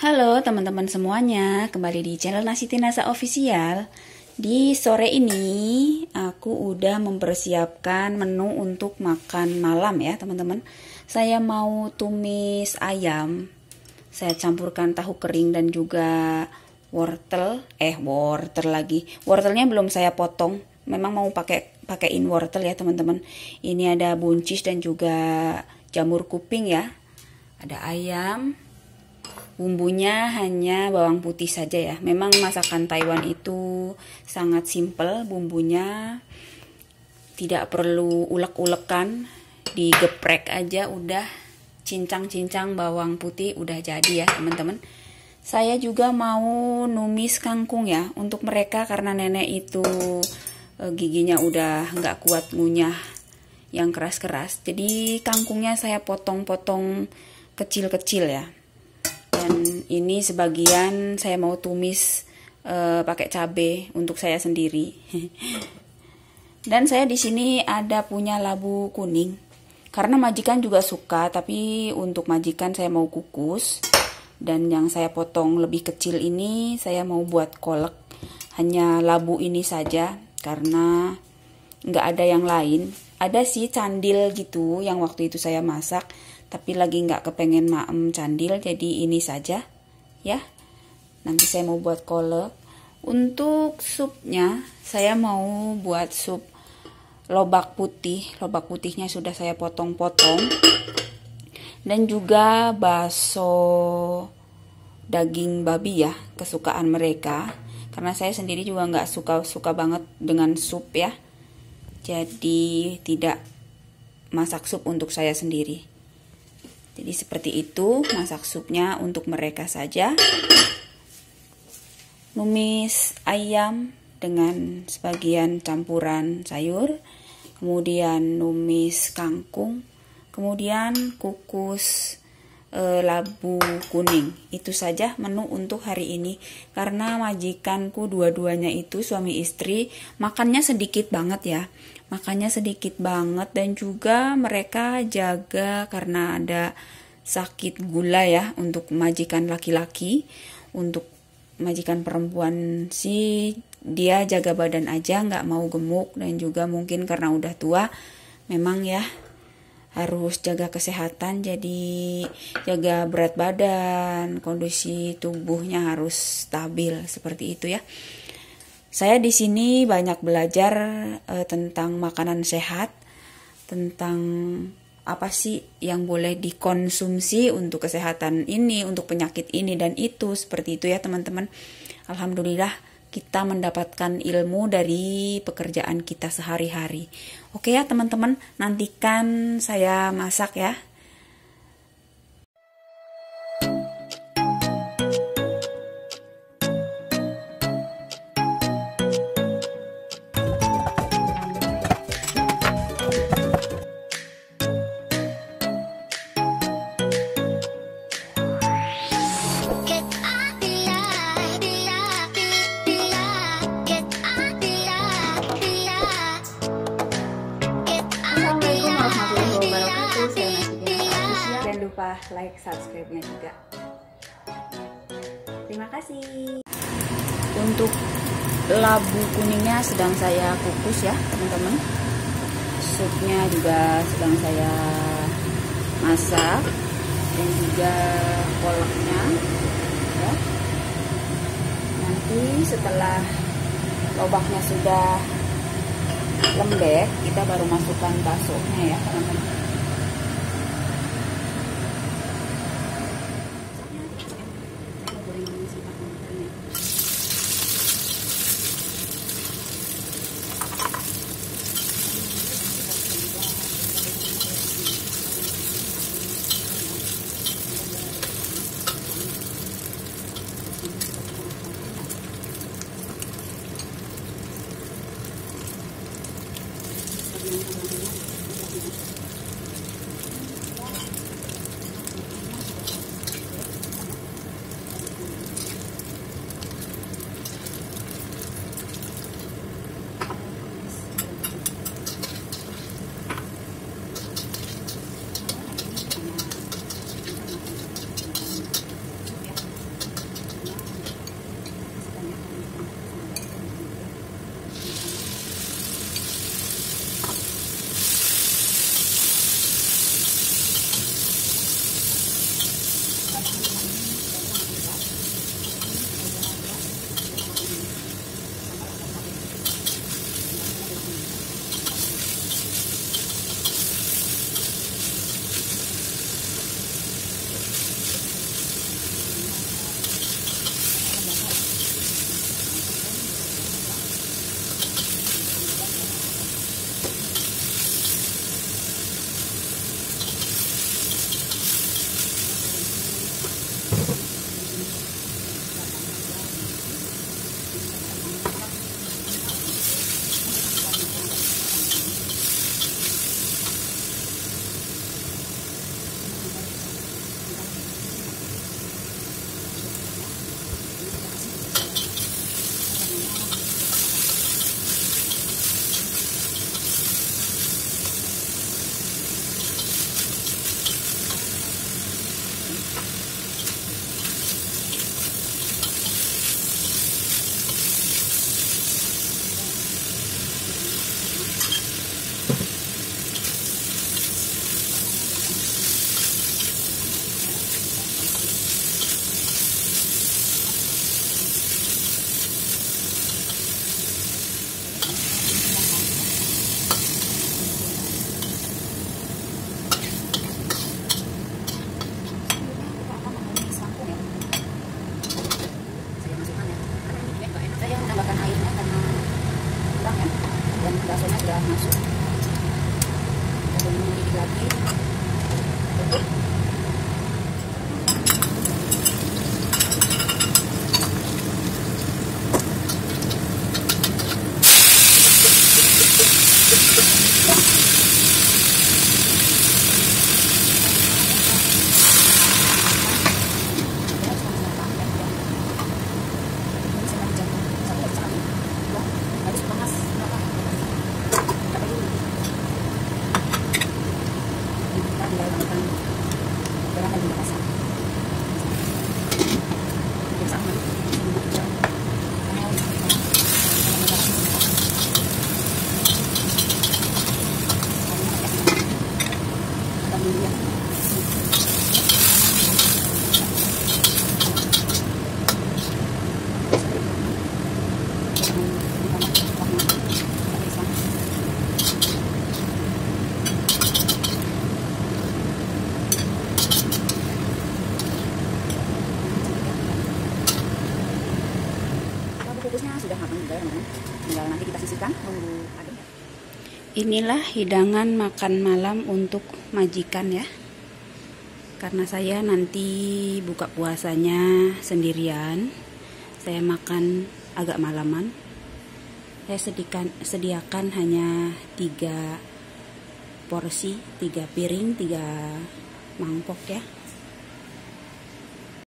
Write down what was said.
Halo teman-teman semuanya, kembali di channel Nasi Tinasa Official. Di sore ini aku udah mempersiapkan menu untuk makan malam ya teman-teman. Saya mau tumis ayam. Saya campurkan tahu kering dan juga wortel. Wortelnya belum saya potong. Memang mau pakaiin wortel ya teman-teman. Ini ada buncis dan juga jamur kuping ya. Ada ayam. Bumbunya hanya bawang putih saja ya. Memang masakan Taiwan itu sangat simpel bumbunya. Tidak perlu ulek-ulekan, digeprek aja udah cincang-cincang bawang putih udah jadi ya teman-teman. Saya juga mau numis kangkung ya untuk mereka karena nenek itu giginya udah nggak kuat ngunyah yang keras-keras. Jadi kangkungnya saya potong-potong kecil-kecil ya. Dan ini sebagian saya mau tumis pakai cabai untuk saya sendiri. Dan saya di sini ada punya labu kuning. Karena majikan juga suka, tapi untuk majikan saya mau kukus. Dan yang saya potong lebih kecil ini saya mau buat kolak. Hanya labu ini saja karena nggak ada yang lain. Ada sih candil gitu yang waktu itu saya masak. Tapi lagi nggak kepengen maem candil, jadi ini saja ya. Nanti saya mau buat kolak. Untuk supnya saya mau buat sup lobak putih. Lobak putihnya sudah saya potong-potong. Dan juga bakso daging babi ya, kesukaan mereka. Karena saya sendiri juga nggak suka banget dengan sup ya. Jadi tidak masak sup untuk saya sendiri. Jadi seperti itu masak supnya untuk mereka saja. Numis ayam dengan sebagian campuran sayur. Kemudian numis kangkung. Kemudian kukus labu kuning. Itu saja menu untuk hari ini. Karena majikanku dua-duanya itu suami istri makannya sedikit banget ya. Makannya sedikit banget dan juga mereka jaga karena ada sakit gula ya untuk majikan laki-laki. Untuk majikan perempuan sih dia jaga badan aja nggak mau gemuk dan juga mungkin karena udah tua memang ya harus jaga kesehatan, jadi jaga berat badan, kondisi tubuhnya harus stabil seperti itu ya. Saya di sini banyak belajar tentang makanan sehat, tentang apa sih yang boleh dikonsumsi untuk kesehatan ini, untuk penyakit ini dan itu, seperti itu ya teman-teman. Alhamdulillah kita mendapatkan ilmu dari pekerjaan kita sehari-hari. Oke ya teman-teman, nantikan saya masak ya. Jangan lupa like, subscribe-nya juga. Terima kasih. Untuk labu kuningnya sedang saya kukus ya teman-teman. Supnya juga sedang saya masak dan juga kolaknya ya. Nanti setelah lobaknya sudah lembek, kita baru masukkan baksonya ya teman-teman. tinggal nanti kita sisihkan nunggu adem. Inilah hidangan makan malam untuk majikan ya. Karena saya nanti buka puasanya sendirian, saya makan agak malaman. Saya sediakan hanya 3 porsi, 3 piring, 3 mangkok ya.